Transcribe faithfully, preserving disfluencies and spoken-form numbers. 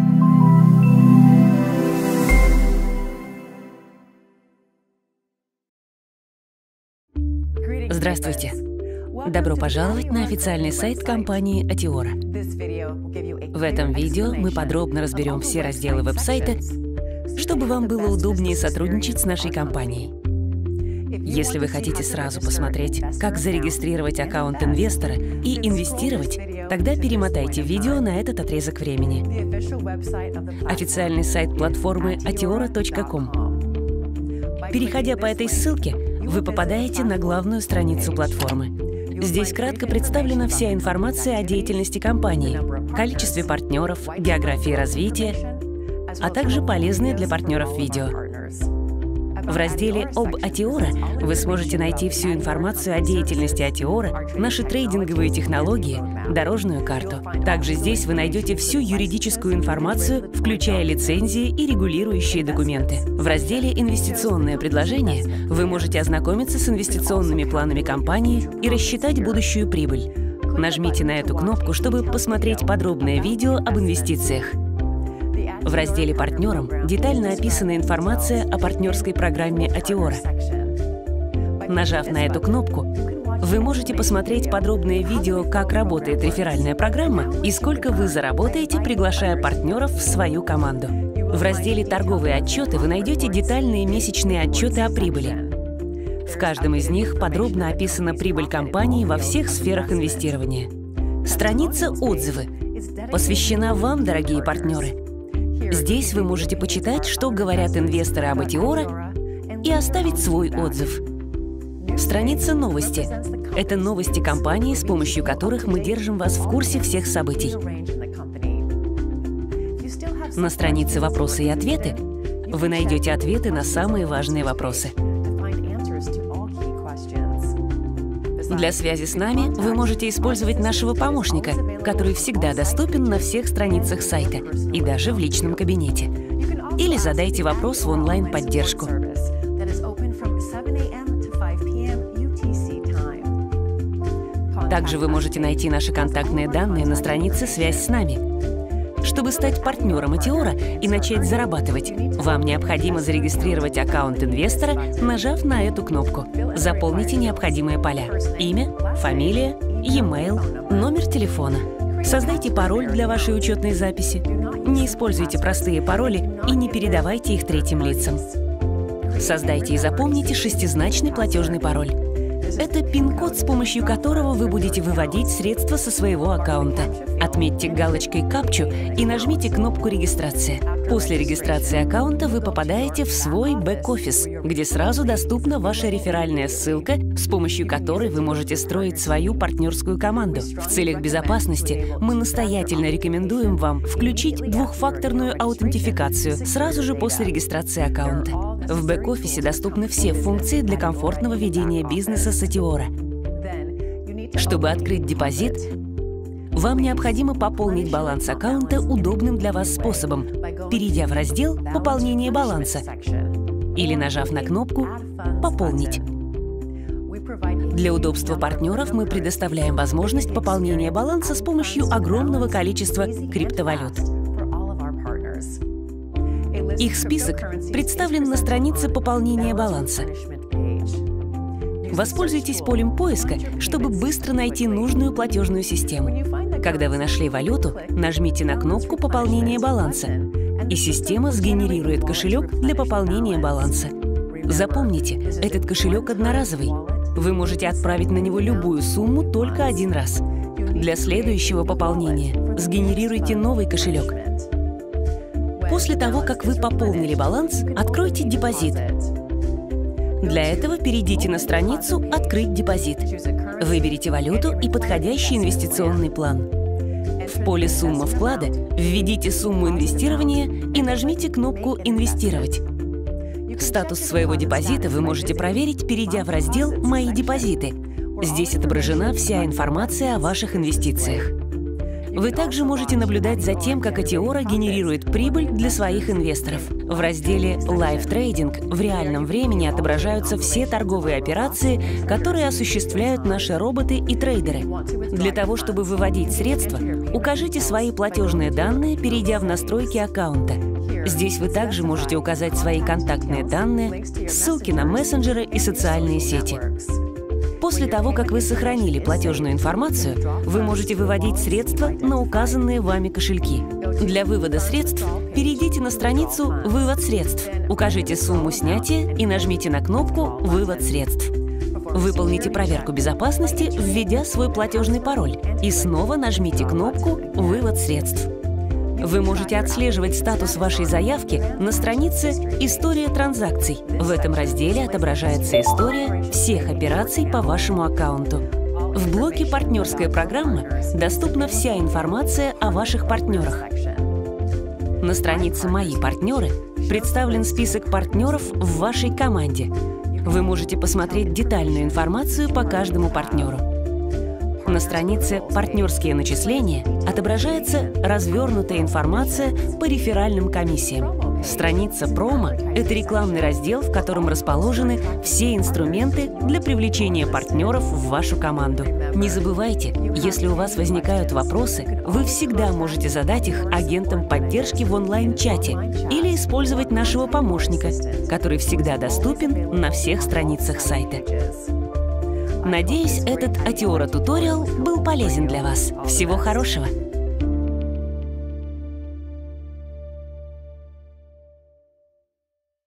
Здравствуйте! Добро пожаловать на официальный сайт компании Atiora. В этом видео мы подробно разберем все разделы веб-сайта, чтобы вам было удобнее сотрудничать с нашей компанией. Если вы хотите сразу посмотреть, как зарегистрировать аккаунт инвестора и инвестировать, тогда перемотайте видео на этот отрезок времени. Официальный сайт платформы atiora точка ком. Переходя по этой ссылке, вы попадаете на главную страницу платформы. Здесь кратко представлена вся информация о деятельности компании, количестве партнеров, географии развития, а также полезные для партнеров видео. В разделе «Об Atiora» вы сможете найти всю информацию о деятельности Atiora, наши трейдинговые технологии, дорожную карту. Также здесь вы найдете всю юридическую информацию, включая лицензии и регулирующие документы. В разделе «Инвестиционное предложение» вы можете ознакомиться с инвестиционными планами компании и рассчитать будущую прибыль. Нажмите на эту кнопку, чтобы посмотреть подробное видео об инвестициях. В разделе «Партнерам» детально описана информация о партнерской программе Atiora. Нажав на эту кнопку, вы можете посмотреть подробное видео, как работает реферальная программа и сколько вы заработаете, приглашая партнеров в свою команду. В разделе «Торговые отчеты» вы найдете детальные месячные отчеты о прибыли. В каждом из них подробно описана прибыль компании во всех сферах инвестирования. Страница «Отзывы» посвящена вам, дорогие партнеры. Здесь вы можете почитать, что говорят инвесторы об Atiora, и оставить свой отзыв. Страница «Новости» — это новости компании, с помощью которых мы держим вас в курсе всех событий. На странице «Вопросы и ответы» вы найдете ответы на самые важные вопросы. Для связи с нами вы можете использовать нашего помощника, который всегда доступен на всех страницах сайта и даже в личном кабинете. Или задайте вопрос в онлайн-поддержку. Также вы можете найти наши контактные данные на странице «Связь с нами». Чтобы стать партнером Atiora и начать зарабатывать, вам необходимо зарегистрировать аккаунт инвестора, нажав на эту кнопку. Заполните необходимые поля: имя, фамилия, e-mail, номер телефона. Создайте пароль для вашей учетной записи. Не используйте простые пароли и не передавайте их третьим лицам. Создайте и запомните шестизначный платежный пароль. Это пин-код, с помощью которого вы будете выводить средства со своего аккаунта. Отметьте галочкой капчу и нажмите кнопку «Регистрация». После регистрации аккаунта вы попадаете в свой бэк-офис, где сразу доступна ваша реферальная ссылка, с помощью которой вы можете строить свою партнерскую команду. В целях безопасности мы настоятельно рекомендуем вам включить двухфакторную аутентификацию сразу же после регистрации аккаунта. В бэк-офисе доступны все функции для комфортного ведения бизнеса с Atiora. Чтобы открыть депозит, вам необходимо пополнить баланс аккаунта удобным для вас способом, перейдя в раздел «Пополнение баланса» или нажав на кнопку «Пополнить». Для удобства партнеров мы предоставляем возможность пополнения баланса с помощью огромного количества криптовалют. Их список представлен на странице пополнения баланса. Воспользуйтесь полем поиска, чтобы быстро найти нужную платежную систему. Когда вы нашли валюту, нажмите на кнопку «Пополнение баланса», и система сгенерирует кошелек для пополнения баланса. Запомните, этот кошелек одноразовый. Вы можете отправить на него любую сумму только один раз. Для следующего пополнения сгенерируйте новый кошелек. После того, как вы пополнили баланс, откройте депозит. Для этого перейдите на страницу «Открыть депозит». Выберите валюту и подходящий инвестиционный план. В поле «Сумма вклада» введите сумму инвестирования и нажмите кнопку «Инвестировать». Статус своего депозита вы можете проверить, перейдя в раздел «Мои депозиты». Здесь отображена вся информация о ваших инвестициях. Вы также можете наблюдать за тем, как Atiora генерирует прибыль для своих инвесторов. В разделе «Live Trading» в реальном времени отображаются все торговые операции, которые осуществляют наши роботы и трейдеры. Для того, чтобы выводить средства, укажите свои платежные данные, перейдя в настройки аккаунта. Здесь вы также можете указать свои контактные данные, ссылки на мессенджеры и социальные сети. После того, как вы сохранили платежную информацию, вы можете выводить средства на указанные вами кошельки. Для вывода средств перейдите на страницу «Вывод средств», укажите сумму снятия и нажмите на кнопку «Вывод средств». Выполните проверку безопасности, введя свой платежный пароль, и снова нажмите кнопку «Вывод средств». Вы можете отслеживать статус вашей заявки на странице «История транзакций». В этом разделе отображается история всех операций по вашему аккаунту. В блоке «Партнерская программа» доступна вся информация о ваших партнерах. На странице «Мои партнеры» представлен список партнеров в вашей команде. Вы можете посмотреть детальную информацию по каждому партнеру. На странице «Партнерские начисления» отображается развернутая информация по реферальным комиссиям. Страница «Промо» — это рекламный раздел, в котором расположены все инструменты для привлечения партнеров в вашу команду. Не забывайте, если у вас возникают вопросы, вы всегда можете задать их агентам поддержки в онлайн-чате или использовать нашего помощника, который всегда доступен на всех страницах сайта. Надеюсь, этот Atiora туториал был полезен для вас. Всего хорошего!